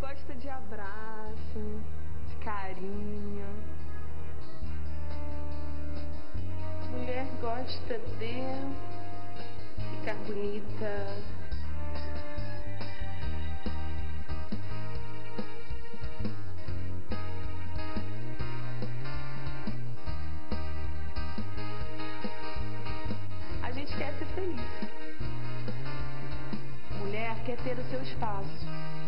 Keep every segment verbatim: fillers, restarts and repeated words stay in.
gosta de abraço, de carinho. Mulher gosta de ficar bonita. A gente quer ser feliz. Mulher quer ter o seu espaço.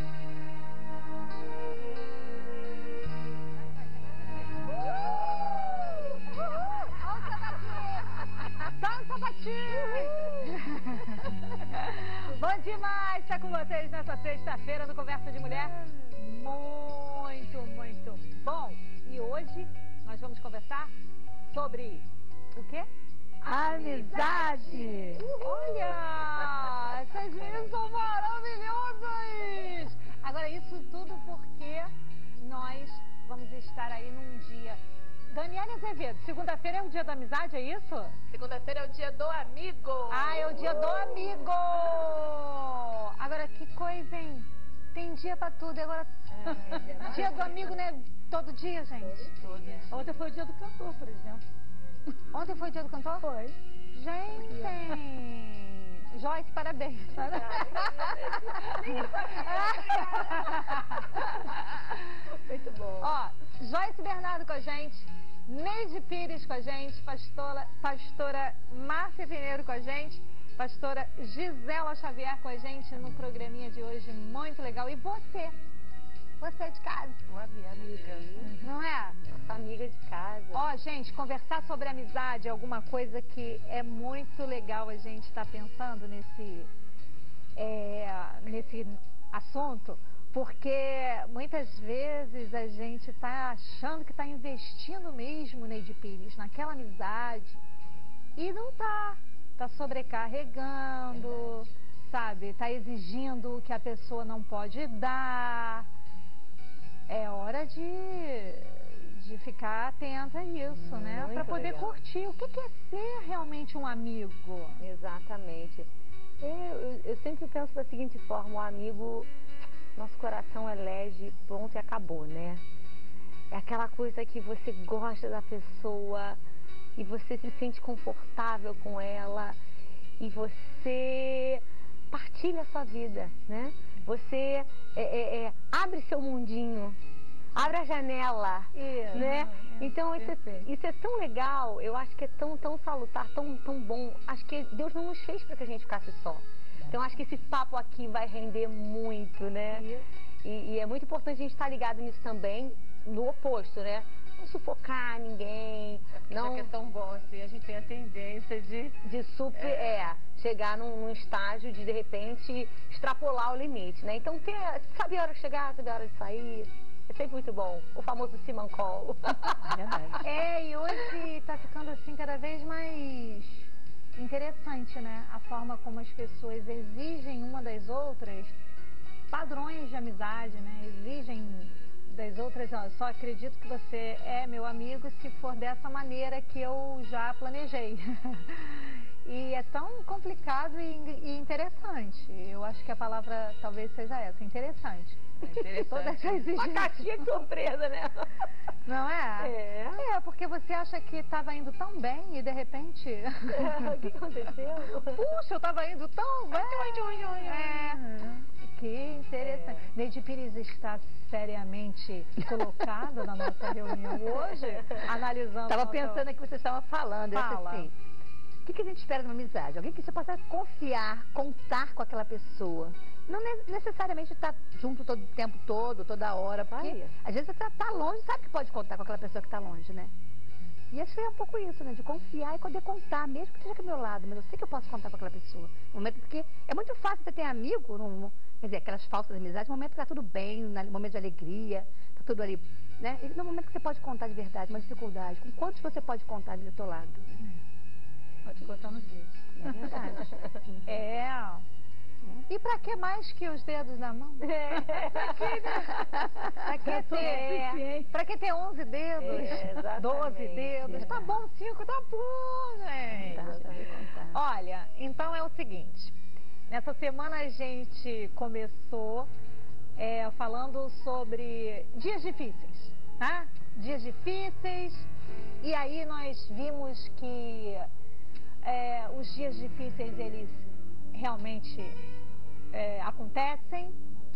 Bom demais estar com vocês nessa sexta-feira no Conversa de Mulher. Muito, muito bom. E hoje nós vamos conversar sobre o quê? Amizade. Olha, essas meninas são maravilhosas. Agora, isso tudo porque nós vamos estar aí num dia... Daniela Azevedo, segunda-feira é o dia da amizade, é isso? Segunda-feira é o dia do amigo. Ah, é o dia do amigo. Agora, que coisa, hein? Tem dia pra tudo. E agora, é, dia do amigo, né? Todo dia, gente? Todo dia. Ontem foi o dia do cantor, por exemplo. Ontem foi o dia do cantor? Foi. Gente! Joyce, parabéns. Muito bom. Ó, Joyce Bernardo com a gente, Neide Pires com a gente, pastora, pastora Márcia Pinheiro com a gente, pastora Gisela Xavier com a gente no programinha de hoje, muito legal. E você? Você é de casa? Uma amiga. Não é? Nossa amiga de casa. Ó, gente, conversar sobre amizade é alguma coisa que é muito legal a gente estar tá pensando nesse, é, nesse assunto, porque muitas vezes a gente está achando que está investindo mesmo, Neide Pires, naquela amizade e não está. Está sobrecarregando, sabe? Está exigindo o que a pessoa não pode dar. É hora de, de ficar atenta a isso, hum, né? Para poder legal. curtir. O que é ser realmente um amigo? Exatamente. Eu, eu, eu sempre penso da seguinte forma, o amigo, nosso coração elege, pronto e acabou, né? É aquela coisa que você gosta da pessoa e você se sente confortável com ela e você partilha a sua vida, né? Você é, é, é, abre seu mundinho, abre a janela, isso, né? É, então isso é, isso é tão legal, eu acho que é tão, tão salutar, tão, tão bom. Acho que Deus não nos fez para que a gente ficasse só. Então acho que esse papo aqui vai render muito, né? E, e é muito importante a gente estar ligado nisso também, no oposto, né? Não sufocar ninguém. É não é tão bom assim, a gente tem a tendência de... De super, é, é chegar num, num estágio de, de repente, extrapolar o limite, né? Então, ter, sabe a hora de chegar, sabe a hora de sair. É sempre muito bom. O famoso simancol. É, e hoje está ficando assim cada vez mais interessante, né? A forma como as pessoas exigem uma das outras padrões de amizade, né? Exigem das outras, ó, só acredito que você é meu amigo se for dessa maneira que eu já planejei. E é tão complicado e, e interessante. Eu acho que a palavra talvez seja essa, interessante. É interessante. Toda essa exigência. Uma caixinha de surpresa, né? Não é? É. É, porque você acha que estava indo tão bem e de repente... É, o que aconteceu? Puxa, eu estava indo tão bem. É. Que interessante. É. Neide Pires está seriamente colocada na nossa reunião hoje, analisando... Estava nossa... pensando que você estava falando. Fala. Assim, o que, que a gente espera de uma amizade? Alguém que você possa confiar, contar com aquela pessoa. Não necessariamente estar junto todo o tempo todo, toda hora, porque Ai. às vezes você está longe, sabe que pode contar com aquela pessoa que está longe, né? E acho que é um pouco isso, né? De confiar e poder contar, mesmo que esteja aqui do meu lado, mas eu sei que eu posso contar com aquela pessoa. No momento, porque é muito fácil você ter amigo, no, quer dizer, aquelas falsas amizades, no momento que está tudo bem, no momento de alegria, está tudo ali, né? E no momento que você pode contar de verdade, uma dificuldade, com quantos você pode contar ali do seu lado? Né? Pode contar nos dedos. É verdade. É. E pra que mais que os dedos na mão? É. Pra que, pra que ter, pra que ter onze dedos? É, doze dedos? Tá bom, cinco, tá bom, gente. Tá, tá, tá. Olha, então é o seguinte. Nessa semana a gente começou é, falando sobre dias difíceis, tá? Dias difíceis, e aí nós vimos que é, os dias difíceis, eles realmente é, acontecem,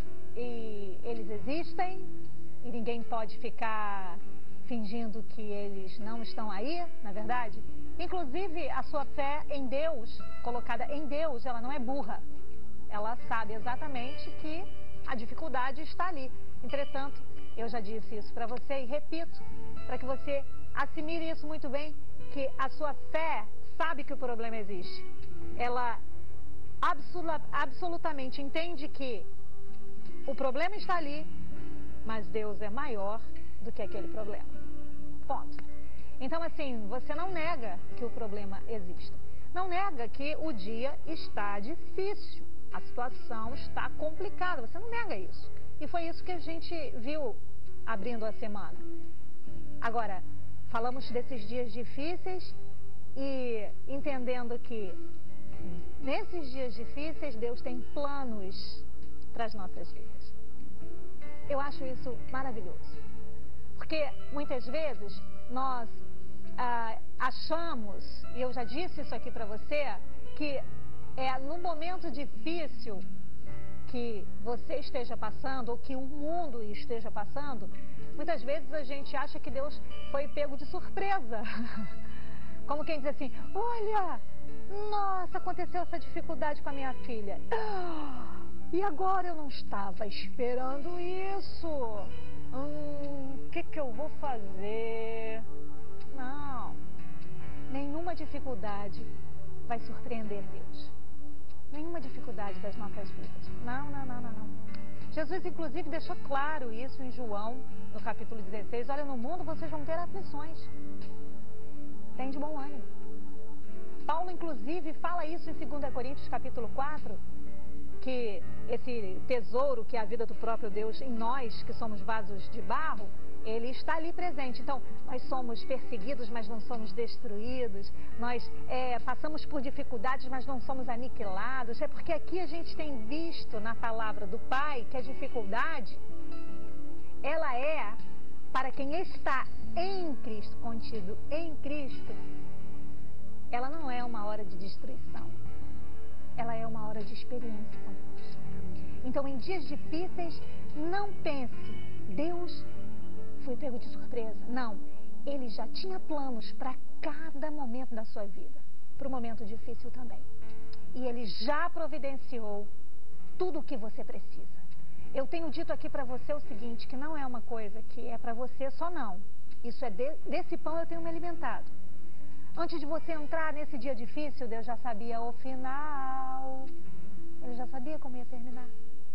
e eles existem, e ninguém pode ficar fingindo que eles não estão aí, na verdade. Inclusive, a sua fé em Deus, colocada em Deus, ela não é burra. Ela sabe exatamente que a dificuldade está ali. Entretanto, eu já disse isso para você e repito, para que você assimile isso muito bem, que a sua fé sabe que o problema existe. Ela absolu- absolutamente entende que o problema está ali, mas Deus é maior do que aquele problema. Ponto. Então, assim, você não nega que o problema exista. Não nega que o dia está difícil. A situação está complicada. Você não nega isso. E foi isso que a gente viu abrindo a semana. Agora, falamos desses dias difíceis e entendendo que nesses dias difíceis Deus tem planos para as nossas vidas. Eu acho isso maravilhoso. Porque muitas vezes nós ah, achamos, e eu já disse isso aqui para você, que é no momento difícil que você esteja passando, ou que o mundo esteja passando, muitas vezes a gente acha que Deus foi pego de surpresa. Como quem diz assim, olha, nossa, aconteceu essa dificuldade com a minha filha. E agora eu não estava esperando isso. Hum, o que que eu vou fazer? Não, nenhuma dificuldade vai surpreender Deus. Nenhuma dificuldade das nossas vidas. Não, não, não, não, não. Jesus, inclusive, deixou claro isso em João, no capítulo dezesseis. Olha, no mundo vocês vão ter aflições. Tem de bom ânimo. Paulo, inclusive, fala isso em dois Coríntios, capítulo quatro, que esse tesouro, que é a vida do próprio Deus em nós, que somos vasos de barro, ele está ali presente. Então, nós somos perseguidos, mas não somos destruídos. Nós é, passamos por dificuldades, mas não somos aniquilados. É porque aqui a gente tem visto na palavra do Pai que a dificuldade, ela é para quem está em Cristo, contido em Cristo. Ela não é uma hora de destruição. Ela é uma hora de experiência com Deus. Então, em dias difíceis, não pense, Deus foi pego de surpresa. Não, Ele já tinha planos para cada momento da sua vida, para o momento difícil também. E Ele já providenciou tudo o que você precisa. Eu tenho dito aqui para você o seguinte, que não é uma coisa que é para você só não. Isso é de, desse pão eu tenho me alimentado. Antes de você entrar nesse dia difícil, Deus já sabia o final. Ele já sabia como ia terminar.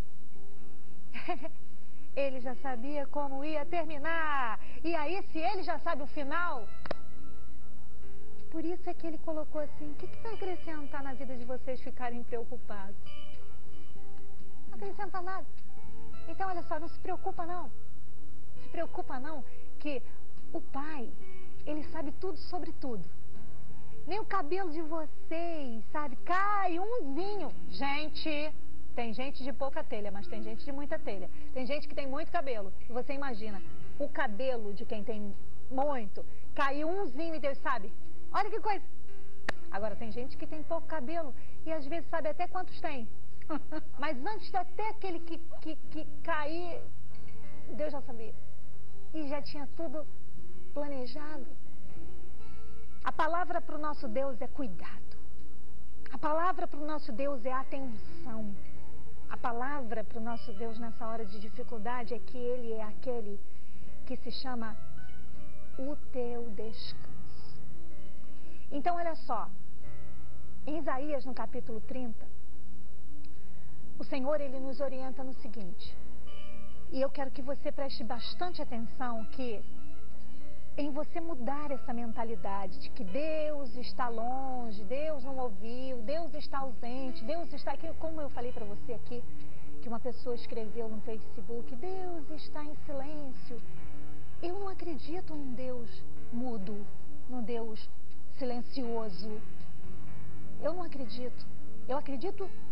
Ele já sabia como ia terminar. E aí, se ele já sabe o final, por isso é que ele colocou assim, o que, que vai acrescentar na vida de vocês ficarem preocupados? Não acrescenta nada. Então, olha só, não se preocupa não. Se preocupa não, que o Pai, Ele sabe tudo sobre tudo. Nem o cabelo de vocês, sabe? Cai umzinho. Gente, tem gente de pouca telha, mas tem gente de muita telha. Tem gente que tem muito cabelo. E você imagina, o cabelo de quem tem muito, caiu umzinho e Deus sabe. Olha que coisa. Agora, tem gente que tem pouco cabelo e às vezes sabe até quantos tem. Mas antes de até aquele que, que, que cair, Deus já sabia. E já tinha tudo planejado. A palavra para o nosso Deus é cuidado. A palavra para o nosso Deus é atenção. A palavra para o nosso Deus nessa hora de dificuldade é que Ele é aquele que se chama o teu descanso. Então, olha só. Em Isaías, no capítulo trinta, o Senhor, Ele nos orienta no seguinte. E eu quero que você preste bastante atenção que em você mudar essa mentalidade de que Deus está longe, Deus não ouviu, Deus está ausente, Deus está aqui, como eu falei para você aqui, que uma pessoa escreveu no Facebook, Deus está em silêncio. Eu não acredito num Deus mudo, num Deus silencioso. Eu não acredito. Eu acredito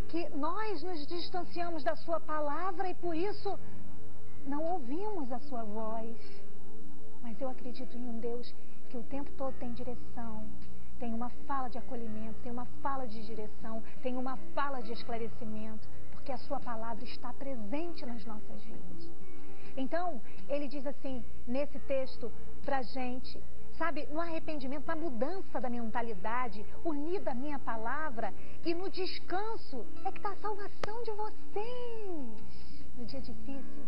que nós nos distanciamos da sua palavra e por isso não ouvimos a sua voz. Mas eu acredito em um Deus que o tempo todo tem direção, tem uma fala de acolhimento, tem uma fala de direção, tem uma fala de esclarecimento, porque a sua palavra está presente nas nossas vidas. Então, ele diz assim, nesse texto, pra gente, sabe, no arrependimento, na mudança da mentalidade, unida à minha palavra, e no descanso, é que está a salvação de vocês. No dia difícil,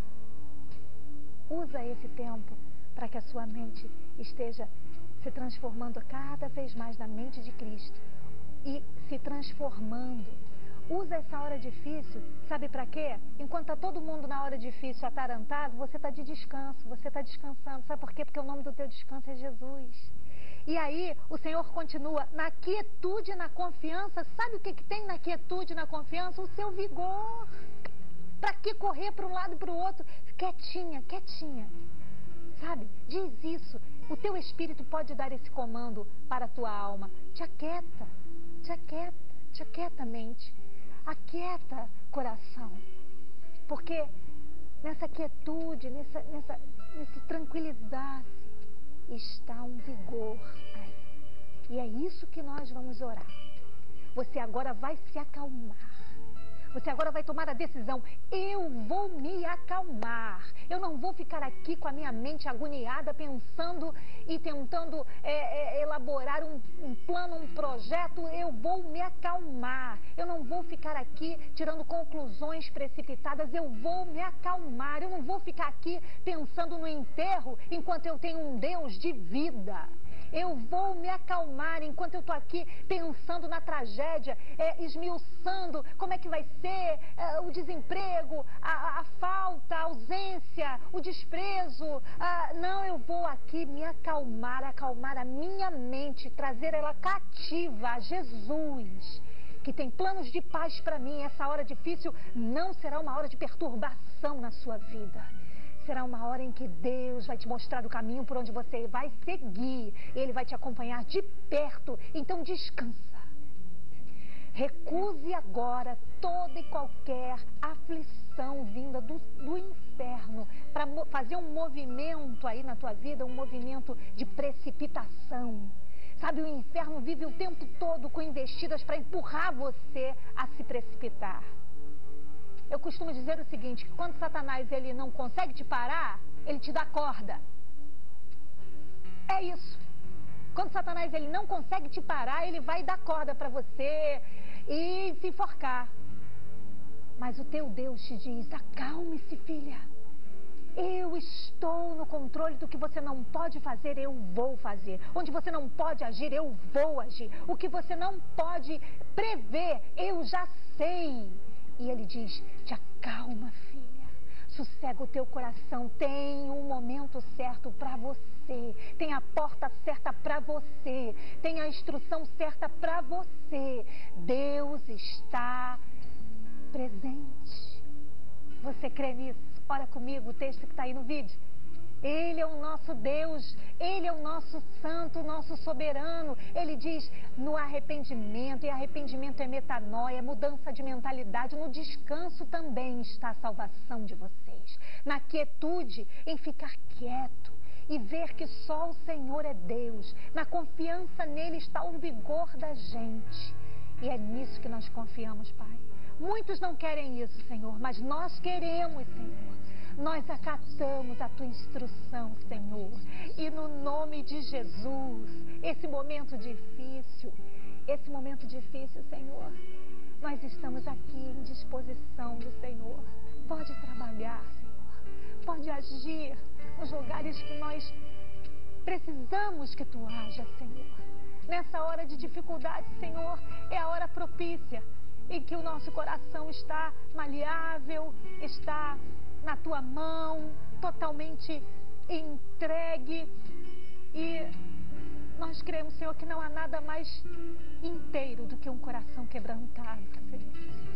usa esse tempo para que a sua mente esteja se transformando cada vez mais na mente de Cristo e se transformando. Usa essa hora difícil, sabe para quê? Enquanto está todo mundo na hora difícil atarantado, você está de descanso, você está descansando. Sabe por quê? Porque o nome do teu descanso é Jesus. E aí, o Senhor continua na quietude e na confiança. Sabe o que, que tem na quietude e na confiança? O seu vigor. Para que correr para um lado e para o outro? Quietinha, quietinha. Sabe? Diz isso. O teu espírito pode dar esse comando para a tua alma. Te aquieta, te aquieta, te aquieta a mente. Aquieta coração. Porque nessa quietude, nessa, nessa, nesse tranquilizar-se, está um vigor aí. E é isso que nós vamos orar. Você agora vai se acalmar. Você agora vai tomar a decisão. Eu vou me acalmar. Eu não vou ficar aqui com a minha mente agoniada, pensando e tentando é, é, elaborar um, um plano, um projeto. Eu vou me acalmar. Eu não vou ficar aqui tirando conclusões precipitadas. Eu vou me acalmar. Eu não vou ficar aqui pensando no enterro enquanto eu tenho um Deus de vida. Eu vou me acalmar enquanto eu estou aqui pensando na tragédia, é, esmiuçando como é que vai ser é, o desemprego, a, a falta, a ausência, o desprezo. A, não, eu vou aqui me acalmar, acalmar a minha mente, trazer ela cativa a Jesus, que tem planos de paz para mim. Essa hora difícil não será uma hora de perturbação na sua vida. Será uma hora em que Deus vai te mostrar o caminho por onde você vai seguir. Ele vai te acompanhar de perto. Então descansa. Recuse agora toda e qualquer aflição vinda do, do inferno para fazer um movimento aí na tua vida, um movimento de precipitação. Sabe, o inferno vive o tempo todo com investidas para empurrar você a se precipitar. Eu costumo dizer o seguinte, que quando Satanás ele não consegue te parar, ele te dá corda. É isso. Quando Satanás ele não consegue te parar, ele vai dar corda para você e se enforcar. Mas o teu Deus te diz, acalme-se, filha. Eu estou no controle do que você não pode fazer, eu vou fazer. Onde você não pode agir, eu vou agir. O que você não pode prever, eu já sei. E ele diz, te acalma, filha, sossega o teu coração, tem um momento certo para você, tem a porta certa para você, tem a instrução certa para você. Deus está presente. Você crê nisso? Ora comigo o texto que está aí no vídeo. Ele é o nosso Deus, Ele é o nosso santo, o nosso soberano. Ele diz no arrependimento, e arrependimento é metanoia, é mudança de mentalidade. No descanso também está a salvação de vocês. Na quietude, em ficar quieto e ver que só o Senhor é Deus. Na confiança nele está o vigor da gente. E é nisso que nós confiamos, Pai. Muitos não querem isso, Senhor, mas nós queremos, Senhor. Nós acatamos a tua instrução, Senhor. E no nome de Jesus, esse momento difícil, esse momento difícil, Senhor, nós estamos aqui em disposição do Senhor. Pode trabalhar, Senhor. Pode agir nos lugares que nós precisamos que tu haja, Senhor. Nessa hora de dificuldade, Senhor, é a hora propícia em que o nosso coração está maleável, está na tua mão, totalmente entregue. E nós cremos, Senhor, que não há nada mais inteiro do que um coração quebrantado, Senhor.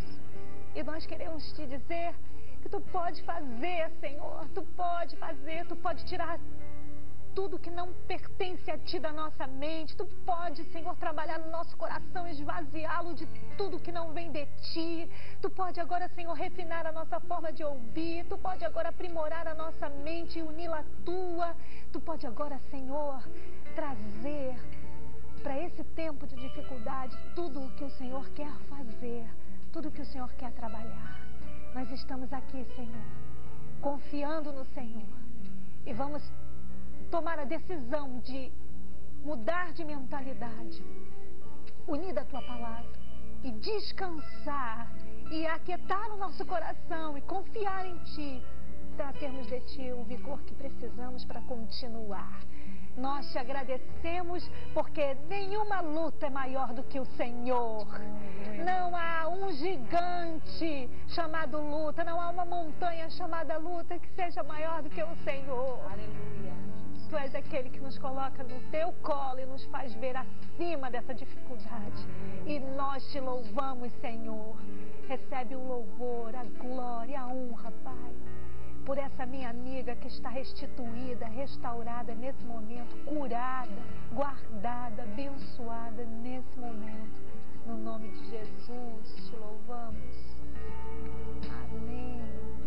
E nós queremos te dizer que tu pode fazer, Senhor, tu pode fazer, tu pode tirar tudo que não pertence a Ti da nossa mente. Tu pode, Senhor, trabalhar no nosso coração, esvaziá-lo de tudo que não vem de Ti. Tu pode agora, Senhor, refinar a nossa forma de ouvir. Tu pode agora aprimorar a nossa mente e uni-la à Tua. Tu pode agora, Senhor, trazer para esse tempo de dificuldade tudo o que o Senhor quer fazer, tudo o que o Senhor quer trabalhar. Nós estamos aqui, Senhor, confiando no Senhor, e vamos tomar a decisão de mudar de mentalidade, unida à Tua palavra, e descansar e aquietar o nosso coração e confiar em Ti, para termos de Ti o vigor que precisamos para continuar. Nós Te agradecemos porque nenhuma luta é maior do que o Senhor. Não há um gigante chamado luta, não há uma montanha chamada luta que seja maior do que o Senhor. Aleluia. Tu és aquele que nos coloca no Teu colo e nos faz ver acima dessa dificuldade. E nós Te louvamos, Senhor. Recebe o louvor, a glória, a honra, Pai, por essa minha amiga que está restituída, restaurada nesse momento, curada, guardada, abençoada nesse momento. No nome de Jesus, Te louvamos. Amém.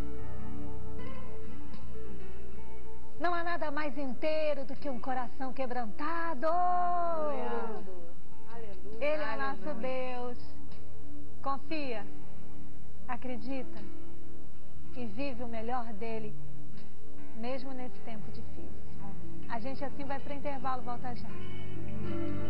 Não há nada mais inteiro do que um coração quebrantado. Aleluia. Ele é nosso Deus. Confia, acredita e vive o melhor dele, mesmo nesse tempo difícil. A gente assim vai para o intervalo, volta já.